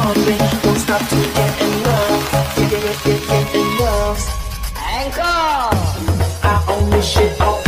hungry, won't stop to get enough. Get enough. Ankle. I own this shit all